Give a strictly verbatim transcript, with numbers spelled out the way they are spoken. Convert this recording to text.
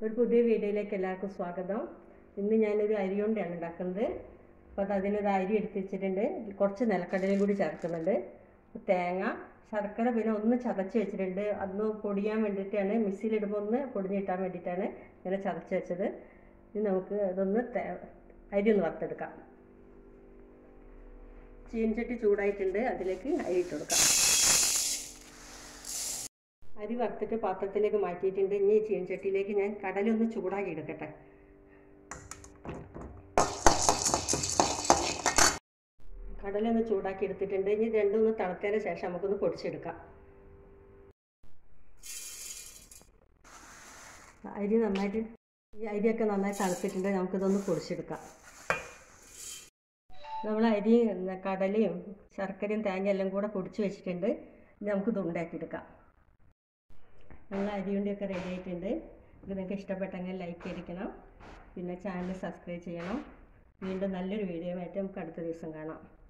ഒരു പുതിയ വീഡിയോയിലേക്ക് എല്ലാവർക്കും സ്വാഗതം. ഇന്ന് ഞാനൊരു അരി കൊണ്ടാണ് ഉണ്ടാക്കുന്നത്. അപ്പോൾ അത് അതിനൊരു അരി എടുത്ത് വെച്ചിട്ടുണ്ട്. കുറച്ച് നിലക്കടലയും കൂടി ചേർക്കുന്നുണ്ട്. തേങ്ങ, ശർക്കര പിന്നെ ഒന്ന് ചതച്ച് വെച്ചിട്ടുണ്ട്. അതൊന്ന് പൊടിയാൻ വേണ്ടിയിട്ടാണ്, മിക്സിയിലിടുമ്പോൾ ഒന്ന് പൊടിഞ്ഞിട്ടാൻ വേണ്ടിയിട്ടാണ് ഇങ്ങനെ ചതച്ച് വെച്ചത്. ഇനി നമുക്ക് അതൊന്ന് അരി ഒന്ന് വറുത്തെടുക്കാം. ചീനച്ചട്ടി ചൂടായിട്ടുണ്ട്, അതിലേക്ക് അരി ഇട്ട് കൊടുക്കാം. അരി വറുത്തിട്ട് പാത്രത്തിലേക്ക് മാറ്റിയിട്ടുണ്ട്. ഇനി ചീനച്ചട്ടിയിലേക്ക് ഞാൻ കടലൊന്ന് ചൂടാക്കി എടുക്കട്ടെ. കടലൊന്ന് ചൂടാക്കി എടുത്തിട്ടുണ്ട്. ഇനി രണ്ടൊന്ന് തണുത്തതിന് ശേഷം നമുക്കൊന്ന് പൊടിച്ചെടുക്കാം. അരി നന്നായിട്ട് ഈ അരിയൊക്കെ നന്നായി തണുത്തിട്ടുണ്ട്. നമുക്കിതൊന്ന് പൊടിച്ചെടുക്കാം. നമ്മൾ അരി കടലയും ശർക്കരയും തേങ്ങ എല്ലാം കൂടെ പൊടിച്ച് വെച്ചിട്ടുണ്ട്. ഇനി നമുക്കിത് ഉണ്ടാക്കിയെടുക്കാം. നല്ല അരിയുണ്ടിയൊക്കെ റെഡി ആയിട്ടുണ്ട്. ഇത് നിങ്ങൾക്ക് ഇഷ്ടപ്പെട്ടെങ്കിൽ ലൈക്ക് ചെയ്തിരിക്കണം, പിന്നെ ചാനൽ സബ്സ്ക്രൈബ് ചെയ്യണം. വീണ്ടും നല്ലൊരു വീഡിയോ ആയിട്ട് നമുക്ക് അടുത്ത ദിവസം കാണാം.